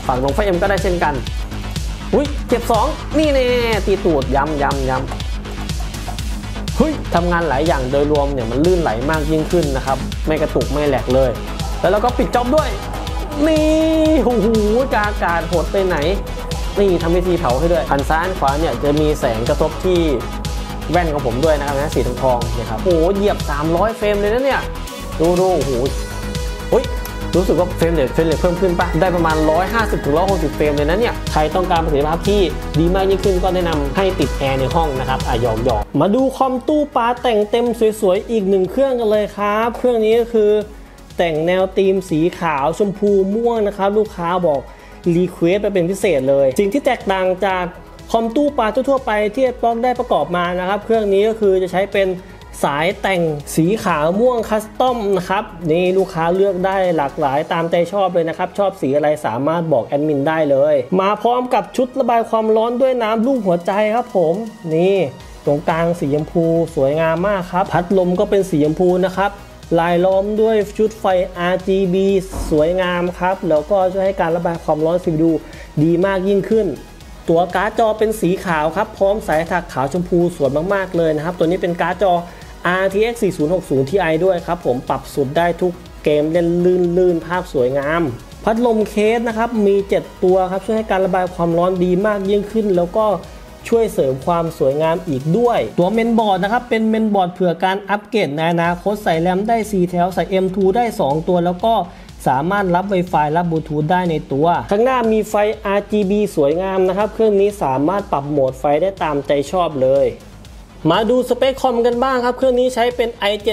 ฝั่งลงไฟเอ็มก็ได้เช่นกันอุ้ยเจ็บ2นี่แน่ตีตูดย้ำเฮ้ยทำงานหลายอย่างโดยรวมเนี่ยมันลื่นไหลมากยิ่งขึ้นนะครับไม่กระตุกไม่แหลกเลยแล้วเราก็ปิดจ็อบด้วยนี่โอ้โหกาอากาศโหดไปไหนนี่ทำวิธีเผาให้ด้วยหันซ้ายขวาเนี่ยจะมีแสงกระทบที่แว่นของผมด้วยนะครับนะสีทองนะครับโอ้โหเหยียบ300เฟรมเลยนะเนี่ยดูโอ้โหรู้สึกว่าเฟรมเรทเพิ่มขึ้นปะได้ประมาณ150 ถึง 160เฟรมเลยนะเนี่ยใครต้องการประสิทธิภาพที่ดีมากยิ่งขึ้นก็แนะนำให้ติดแอร์ในห้องนะครับหยอกมาดูคอมตู้ปลาแต่งเต็มสวยๆอีก1เครื่องกันเลยครับเครื่องนี้ก็คือแต่งแนวธีมสีขาวชมพูม่วงนะครับลูกค้าบอกรีเควสต์ไปเป็นพิเศษเลยสิ่งที่แตกต่างจากคอมตู้ปลาทั่วๆไปที่ป๊อกได้ประกอบมานะครับเครื่องนี้ก็คือจะใช้เป็นสายแต่งสีขาวม่วงคัสตอมนะครับนี่ลูกค้าเลือกได้หลากหลายตามใจชอบเลยนะครับชอบสีอะไรสามารถบอกแอดมินได้เลยมาพร้อมกับชุดระบายความร้อนด้วยน้ำรูปหัวใจครับผมนี่ตรงกลางสีชมพูสวยงามมากครับพัดลมก็เป็นสีชมพูนะครับลายล้อมด้วยชุดไฟ RGB สวยงามครับแล้วก็ช่วยให้การระบายความร้อน CPU ดีมากยิ่งขึ้นตัวการ์ดจอเป็นสีขาวครับพร้อมสายถักขาวชมพูสวยมากๆเลยนะครับตัวนี้เป็นการ์ดจอ RTX 4060 Ti ด้วยครับผมปรับสุดได้ทุกเกมเล่นลื่นภาพสวยงามพัดลมเคสนะครับมี7ตัวครับช่วยให้การระบายความร้อนดีมากยิ่งขึ้นแล้วก็ช่วยเสริมความสวยงามอีกด้วยตัวเมนบอร์ดนะครับเป็นเมนบอร์ดเผื่อการอัปเกรดในอนาคตใส่แรมได้4แถวใส่ M2 ได้2ตัวแล้วก็สามารถรับ Wi-Fi รับบลูทูธได้ในตัวข้างหน้ามีไฟ RGB สวยงามนะครับเครื่องนี้สามารถปรับโหมดไฟได้ตามใจชอบเลยมาดูสเปคคอมกันบ้างครับเครื่องนี้ใช้เป็น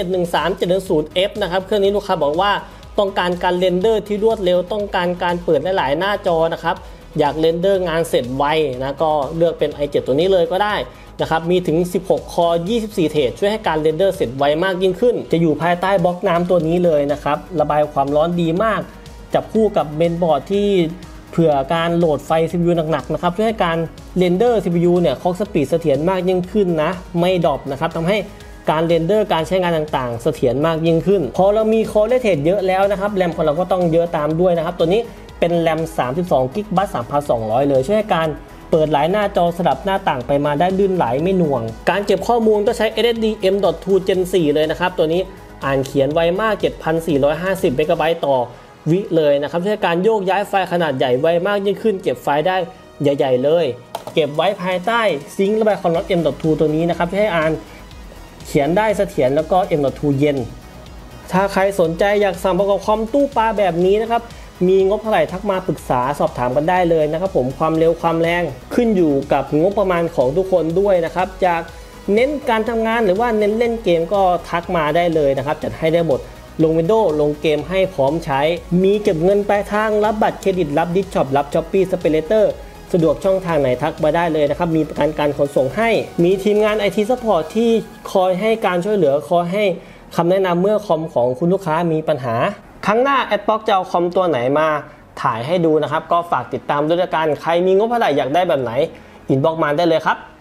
i7-1370F นะครับเครื่องนี้ลูกค้าบอกว่าต้องการการเรนเดอร์ที่รวดเร็วต้องการการเปิดหลายๆหน้าจอนะครับอยากเรนเดอร์งานเสร็จไวนะก็เลือกเป็น i7 ตัวนี้เลยก็ได้นะครับมีถึง16 คอร์ 24 เทรดช่วยให้การเรนเดอร์เสร็จไวมากยิ่งขึ้นจะอยู่ภายใต้บล็อกน้ำตัวนี้เลยนะครับระบายความร้อนดีมากจับคู่กับเมนบอร์ดที่เผื่อการโหลดไฟ CPU หนักๆนะครับช่วยให้การเรนเดอร์ CPU เนี่ยคล็อกสปีดเสถียรมากยิ่งขึ้นนะไม่ดรอปนะครับทำให้การเรนเดอร์การใช้งานต่างๆเสถียรมากยิ่งขึ้นพอเรามีคอร์เรเทรดเยอะแล้วนะครับแรมของเราก็ต้องเยอะตามด้วยนะครับตัวนี้เป็นแรม32 GB 3200เลยช่วยให้การเปิดหลายหน้าจอสลับหน้าต่างไปมาได้ลื่นไหลไม่หน่วงการเก็บข้อมูลก็ใช้ SSD M.2 Gen 4เลยนะครับตัวนี้อ่านเขียนไวมาก 7,450 เมกะไบต์ต่อวิเลยนะครับช่วยการโยกย้ายไฟล์ขนาดใหญ่ไวมากยิ่งขึ้นเก็บไฟล์ได้ใหญ่ๆเลยเก็บไว้ภายใต้ซิงค์ระบายความร้อน M.2 ตัวนี้นะครับช่วยให้อ่านเขียนได้เสถียรแล้วก็ M.2 เย็นถ้าใครสนใจอยากสั่งประกอบคอมตู้ปลาแบบนี้นะครับมีงบเท่าไหร่ทักมาปรึกษาสอบถามกันได้เลยนะครับผมความเร็วความแรงขึ้นอยู่กับงบประมาณของทุกคนด้วยนะครับจากเน้นการทำงานหรือว่าเน้นเล่นเกมก็ทักมาได้เลยนะครับจัดให้ได้หมดลง Windows ลงเกมให้พร้อมใช้มีเก็บเงินปลายทางรับบัตรเครดิตรับดิสช็อปรับ Shopee SpayLater สะดวกช่องทางไหนทักมาได้เลยนะครับมีประกันการขนส่งให้มีทีมงาน IT Support ที่คอยให้การช่วยเหลือคอยให้คำแนะนำเมื่อคอมของคุณลูกค้ามีปัญหาครั้งหน้าแอดบ็อกจะเอาคอมตัวไหนมาถ่ายให้ดูนะครับก็ฝากติดตามด้วยกันใครมีงบเท่าไหร่อยากได้แบบไหนอินบ็อกซ์มาได้เลยครับ